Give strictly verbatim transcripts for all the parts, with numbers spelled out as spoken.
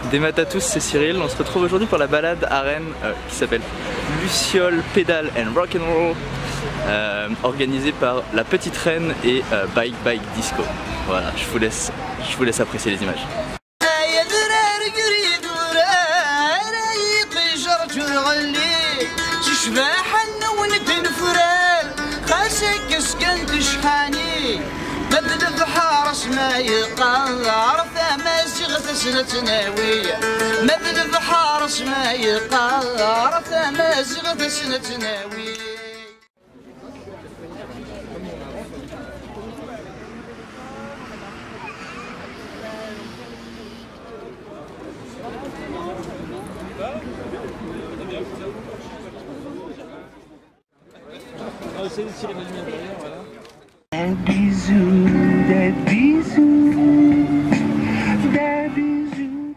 Des mat à tous, c'est Cyril. On se retrouve aujourd'hui pour la balade à Rennes euh, qui s'appelle Luciole Pedal and Rock'n'Roll, euh, organisée par La Petite Reine et euh, Bike Bike Disco. Voilà, je vous laisse, je vous laisse apprécier les images. بدل بحارس ما يقار فما زغت سنة ناوية بدل بحارس ما يقار فما زغت سنة ناوية. Des bisous, des bisous, des bisous.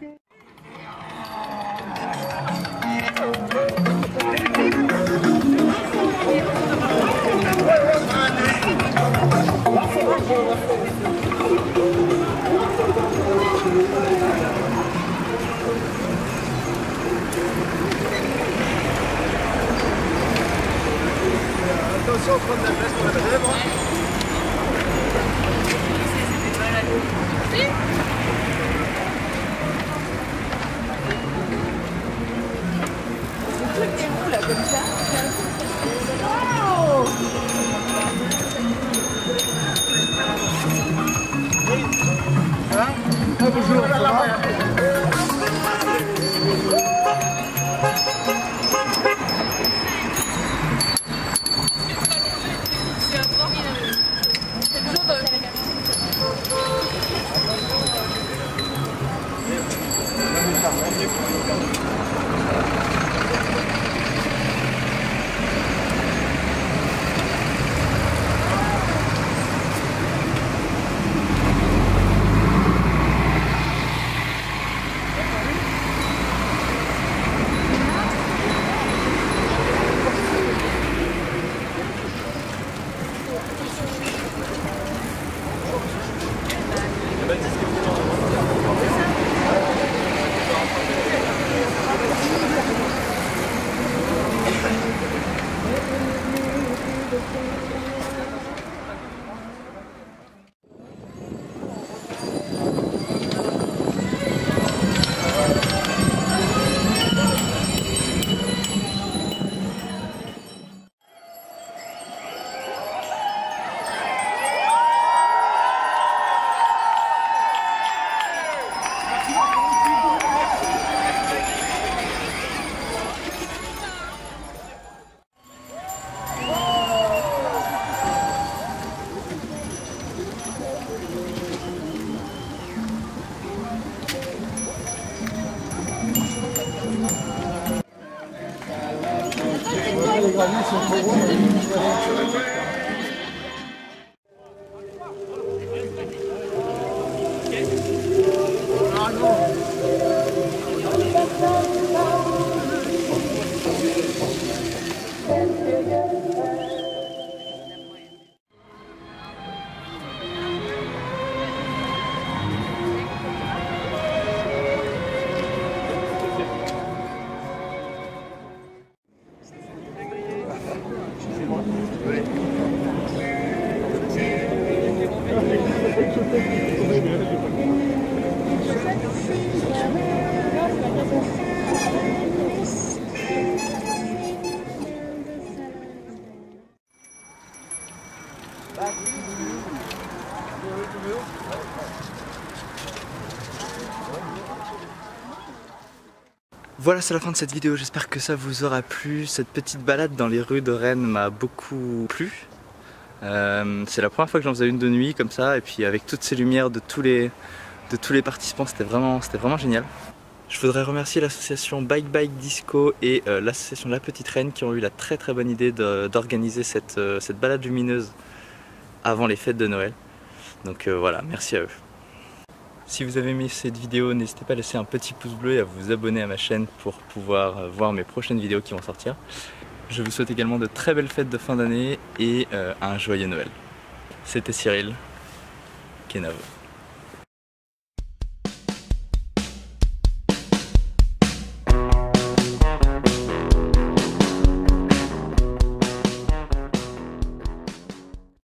Attention, prendre la place pour la manœuvre. Comme ça. Wow. Hein? Ah, bonjour, ça va? Les graviers sont trop gros. Ah non. Voilà, c'est la fin de cette vidéo, j'espère que ça vous aura plu. Cette petite balade dans les rues de Rennes m'a beaucoup plu. Euh, c'est la première fois que j'en faisais une de nuit comme ça, et puis avec toutes ces lumières de tous les, de tous les participants, c'était vraiment, c'était vraiment génial. Je voudrais remercier l'association Bike Bike Disco et euh, l'association La Petite Reine qui ont eu la très très bonne idée d'organiser cette, euh, cette balade lumineuse avant les fêtes de Noël. Donc euh, voilà, merci à eux. Si vous avez aimé cette vidéo, n'hésitez pas à laisser un petit pouce bleu et à vous abonner à ma chaîne pour pouvoir voir mes prochaines vidéos qui vont sortir. Je vous souhaite également de très belles fêtes de fin d'année et euh, un joyeux Noël. C'était Cyril, Kenavo.